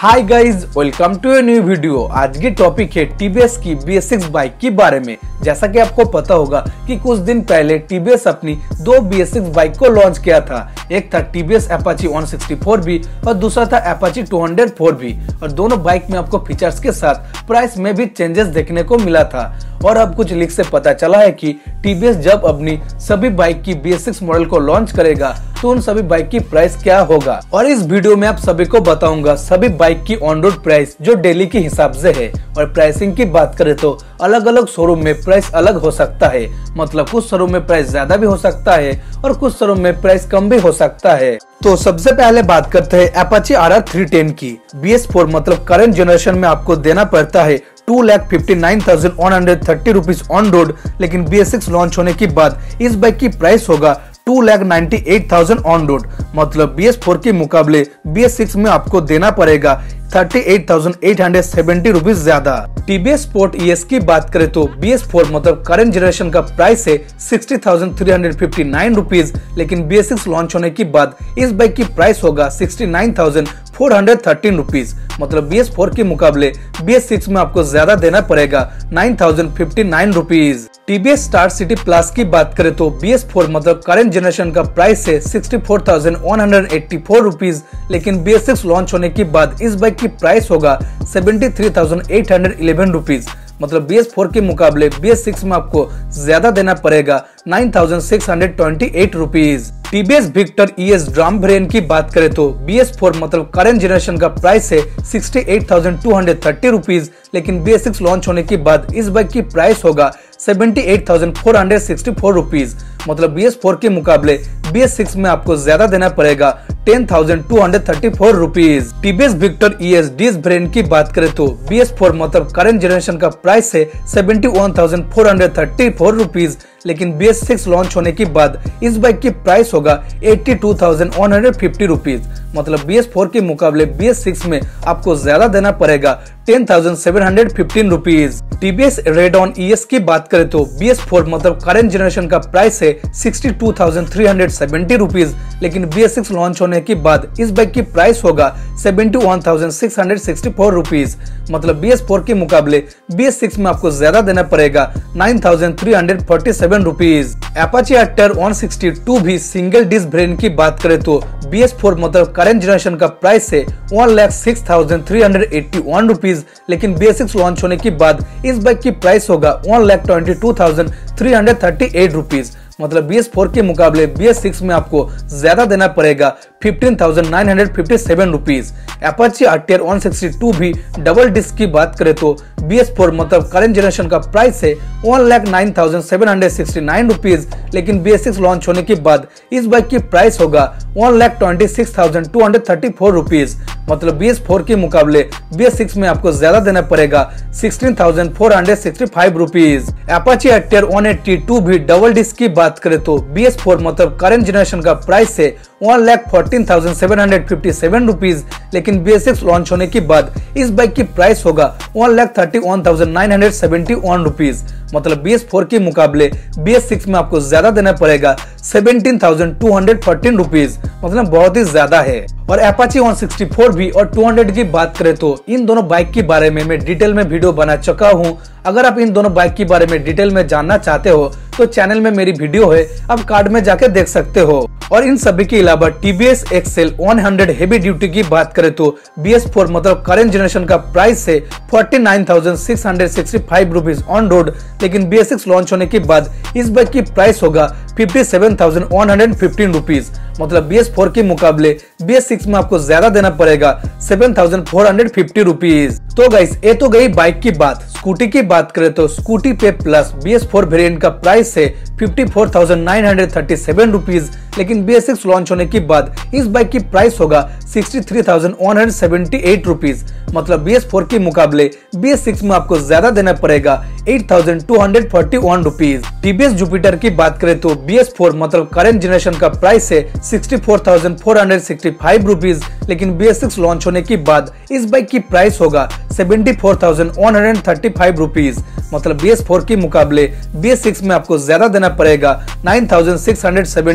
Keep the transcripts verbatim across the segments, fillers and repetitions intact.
Hi guys, welcome to a new video. आज की topic है टीवीएस की बी एस सिक्स बाइक के बारे में। जैसा कि आपको पता होगा कि कुछ दिन पहले टीवीएस अपनी दो बी एस सिक्स बाइक को लॉन्च किया था। एक था TVS Apache one sixty four B और दूसरा था Apache two hundred four B और दोनों बाइक में आपको फीचर्स के साथ प्राइस में भी चेंजेस देखने को मिला था। और अब कुछ लीक से पता चला है कि टीवीएस जब अपनी सभी बाइक की बी एस सिक्स मॉडल को लॉन्च करेगा तो उन सभी बाइक की प्राइस क्या होगा। और इस वीडियो में आप सभी को बताऊंगा सभी बाइक की ऑन रोड प्राइस जो डेली के हिसाब से है। और प्राइसिंग की बात करें तो अलग अलग शोरूम में प्राइस अलग हो सकता है, मतलब कुछ शोरूम में प्राइस ज्यादा भी हो सकता है और कुछ शोरूम में प्राइस कम भी हो सकता है। तो सबसे पहले बात करते हैं Apache R R three ten की। बी एस फोर मतलब करंट जनरेशन में आपको देना पड़ता है two lakh fifty nine thousand one hundred thirty rupees on road, लेकिन बी एस सिक्स लॉन्च होने के बाद इस बाइक की प्राइस होगा two lakh ninety eight thousand on road. मतलब बी एस फोर के मुकाबले बी एस सिक्स में आपको देना पड़ेगा thirty eight thousand eight hundred seventy rupees ज्यादा। टीवीएस स्पोर्ट ई एस की बात करें तो बी एस फोर मतलब करंट जनरेशन का प्राइस है sixty thousand three hundred fifty nine rupees, लेकिन बी एस सिक्स लॉन्च होने के बाद इस बाइक की प्राइस होगा sixty nine thousand four hundred thirteen rupees. मतलब बी एस फोर के मुकाबले बी एस सिक्स में आपको ज्यादा देना पड़ेगा nine thousand fifty nine rupees. TVS star city plus की बात करें तो बी एस फोर मतलब करंट जनरेशन का प्राइस है sixty four thousand one hundred eighty four rupees, लेकिन बी एस सिक्स लॉन्च होने के बाद इस बाइक की प्राइस होगा seventy three thousand eight hundred eleven rupees. मतलब बी एस फोर के मुकाबले बी एस सिक्स में आपको ज्यादा देना पड़ेगा nine thousand six hundred twenty eight rupees. TVS victor E S drum variant की बात करें तो बी एस फोर मतलब करंट जनरेशन का प्राइस है sixty eight thousand two hundred thirty rupees, लेकिन बी एस सिक्स लॉन्च होने के बाद इस बाइक की प्राइस होगा seventy eight thousand four hundred sixty four rupees. मतलब बी एस फोर के मुकाबले बी एस सिक्स में आपको ज्यादा देना पड़ेगा ten thousand two hundred thirty four rupees. TVS victor E S disc brand की बात करें तो बी एस फोर मतलब करंट जनरेशन का प्राइस है seventy one thousand four hundred thirty four rupees, लेकिन बी एस सिक्स लॉन्च होने के बाद इस बाइक की प्राइस होगा eighty two thousand one hundred fifty rupees. मतलब बी एस फोर के मुकाबले बी एस सिक्स में आपको ज्यादा देना पड़ेगा ten thousand seven hundred fifteen rupees. TVS Radeon E S की बात करें तो बी एस फोर मतलब करंट जनरेशन का प्राइस है sixty two thousand three hundred seventy rupees, लेकिन बी एस सिक्स लॉन्च होने के बाद इस बाइक की प्राइस होगा seventy one thousand six hundred sixty four rupees. मतलब बी एस फोर के मुकाबले बी एस सिक्स में आपको ज्यादा देना पड़ेगा nine thousand three hundred forty seven rupees. Apache R one sixty two V single disc variant की बात करें तो बी एस फोर मतलब करंट जनरेशन का प्राइस है one lakh six thousand three hundred eighty one rupees, लेकिन बी एस सिक्स लॉन्च होने के बाद इस बाइक की प्राइस होगा one lakh twenty two thousand three hundred thirty eight rupees. मतलब बी एस फोर के मुकाबले बी एस सिक्स में आपको ज्यादा देना पड़ेगा fifteen thousand nine hundred fifty seven rupees. Apache R T R one sixty two भी डबल डिस्क की बात करें तो बी एस फोर मतलब करंट जनरेशन का प्राइस है one lakh nine thousand seven hundred sixty nine rupees, लेकिन बी एस सिक्स लॉन्च होने के बाद इस बाइक की प्राइस होगा one lakh twenty six thousand two hundred thirty four rupees. मतलब बी एस फोर के मुकाबले बी एस सिक्स में आपको ज्यादा देना पड़ेगा sixteen thousand four hundred sixty five rupees. Apache R T R one eighty two भी डबल डिस्क की बात करें तो बी एस फोर मतलब करंट जनरेशन का प्राइस है one lakh fourteen thousand seven hundred fifty seven rupees, लेकिन बी एस सिक्स लॉन्च होने के बाद इस बाइक की प्राइस होगा one lakh thirty one thousand nine hundred seventy one rupees. मतलब बी एस फोर के मुकाबले बी एस सिक्स में आपको ज्यादा देना पड़ेगा seventeen thousand two hundred fourteen rupees, मतलब बहुत ही ज्यादा है। और अपाची वन सिक्सटी फोर भी और टू हंड्रेड की बात करें तो इन दोनों बाइक के बारे में मैं डिटेल में वीडियो बना चुका हूँ। अगर आप इन दोनों बाइक के बारे में डिटेल में जानना चाहते हो तो चैनल में मेरी वीडियो है, आप कार्ड में जाकर देख सकते हो। और इन सभी के अलावा TVS Excel one hundred heavy duty की बात करें तो बी एस फोर मतलब करंट जनरेशन का प्राइस है forty nine thousand six hundred sixty five rupees on road, लेकिन बी एस सिक्स लॉन्च होने के बाद इस बाइक की प्राइस होगा fifty seven thousand one hundred fifteen rupees. मतलब बी एस फोर के मुकाबले बी एस सिक्स में आपको ज्यादा देना पड़ेगा seven thousand four hundred fifty rupees. तो गाइस ये तो गई बाइक की बात। स्कूटी की बात करें तो Scooty pep plus B S four variant का प्राइस है fifty four thousand nine hundred thirty seven rupees, लेकिन बी एस सिक्स लॉन्च होने के बाद इस बाइक की प्राइस होगा sixty three thousand one hundred seventy eight rupees. मतलब बी एस फोर के मुकाबले बी एस सिक्स में आपको ज्यादा देना पड़ेगा eight thousand two hundred forty one rupees. TVS Jupiter की बात करें तो बी एस फोर मतलब करंट जनरेशन का प्राइस है sixty four thousand four hundred sixty five rupees, लेकिन बी एस सिक्स लॉन्च होने के बाद इस बाइक की प्राइस होगा seventy four thousand one hundred thirty five rupees. मतलब बी एस फोर के मुकाबले बी एस सिक्स में आपको ज्यादा देना पड़ेगा nine thousand six hundred seventy rupees.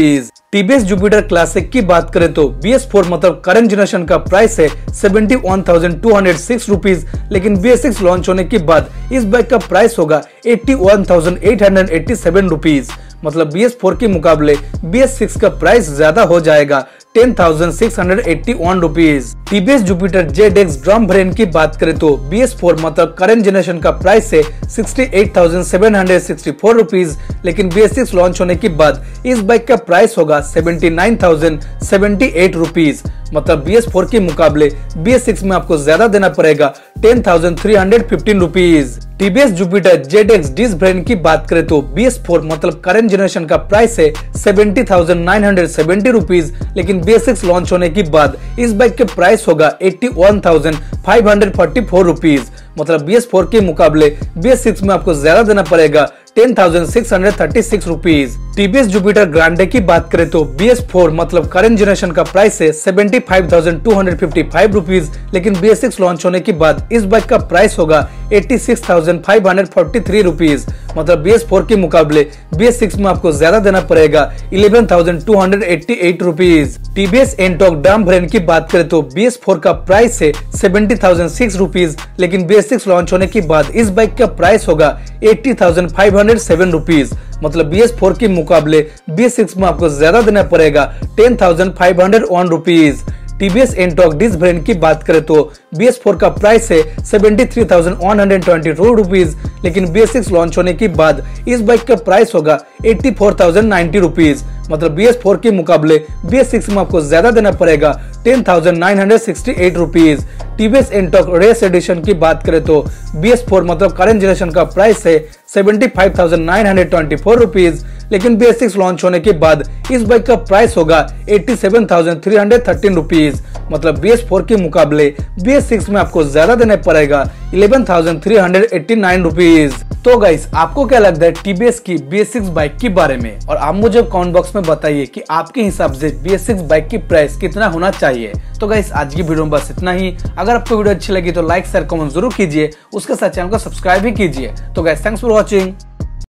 Rupees. TVS Jupiter classic की बात करें तो बी एस फोर मतलब करंट जनरेशन का प्राइस है seventy one thousand two hundred six rupees, लेकिन बी एस सिक्स लॉन्च होने के बाद इस बाइक का प्राइस होगा eighty one thousand eight hundred eighty seven rupees. मतलब बी एस फोर के मुकाबले बी एस सिक्स का प्राइस ज्यादा हो जाएगा ten thousand six hundred eighty one rupees. TVS Jupiter Z X drum brake की बात करें तो बी एस फोर मतलब करंट जनरेशन का प्राइस है sixty eight thousand seven hundred sixty four rupees, लेकिन बी एस सिक्स लॉन्च होने के बाद इस बाइक का प्राइस होगा seventy nine thousand seventy eight rupees. मतलब बी एस फोर के मुकाबले बी एस सिक्स में आपको ज्यादा देना पड़ेगा ten thousand three hundred fifteen rupees. TVS Jupiter Z X disc brake की बात करें तो बी एस फोर मतलब करंट जनरेशन का प्राइस है seventy thousand nine hundred seventy rupees, लेकिन बी एस सिक्स लॉन्च होने के बाद इस बाइक के प्राइस होगा eighty one thousand five hundred forty four rupees. मतलब बी एस फोर के मुकाबले बी एस सिक्स में आपको ज्यादा देना पड़ेगा ten thousand six hundred thirty six rupees. TVS Jupiter Grande की बात करें तो बी एस फोर मतलब करंट जनरेशन का प्राइस है seventy five thousand two hundred fifty five rupees, लेकिन बी एस सिक्स लॉन्च होने के बाद इस बाइक का प्राइस होगा eighty six thousand five hundred forty three rupees. मतलब बी एस फोर के मुकाबले बी एस सिक्स में आपको ज्यादा देना पड़ेगा eleven thousand two hundred eighty eight rupees. TVS Ntorq drum brake की बात करें तो बी एस फोर का प्राइस है सेवेंटी थाउजेंड सिक्स रुपीज, लेकिन बी एस सिक्स लॉन्च होने के बाद इस बाइक का प्राइस होगा eighty thousand five hundred seven rupees. मतलब बी एस फोर के मुकाबले बी एस सिक्स में आपको ज्यादा देना पड़ेगा ten thousand five hundred one rupees. TVS Ntorq disc brake की बात करें तो बी एस फोर का प्राइस है seventy three thousand one hundred twenty two rupees, लेकिन बी एस सिक्स लॉन्च होने के बाद इस बाइक का प्राइस होगा eighty four thousand ninety rupees. मतलब बी एस फोर के मुकाबले बी एस सिक्स में आपको ज्यादा देना पड़ेगा ten thousand nine hundred sixty eight rupees. TVS Ntorq race edition की बात करें तो बी एस फोर मतलब करंट जनरेशन का प्राइस है seventy five thousand nine hundred twenty four rupees, लेकिन बी एस सिक्स लॉन्च होने के बाद इस बाइक का प्राइस होगा eighty seven thousand three hundred thirteen rupees. मतलब बी एस फोर के मुकाबले बी एस सिक्स में आपको ज्यादा देना पड़ेगा eleven thousand three hundred eighty nine rupees. तो गाइस, आपको क्या लगता है टीवीएस की बी एस सिक्स बाइक के बारे में, और आप मुझे कमेंट बॉक्स में बताइए कि आपके हिसाब से बी एस सिक्स बाइक की प्राइस कितना होना चाहिए। तो गाइस, आज की वीडियो में बस इतना ही। अगर आपको वीडियो अच्छी लगी तो लाइक शेयर कमेंट जरूर कीजिए, उसके साथ चैनल को सब्सक्राइब भी कीजिए। तो गाइस, थैंक्स फॉर वॉचिंग।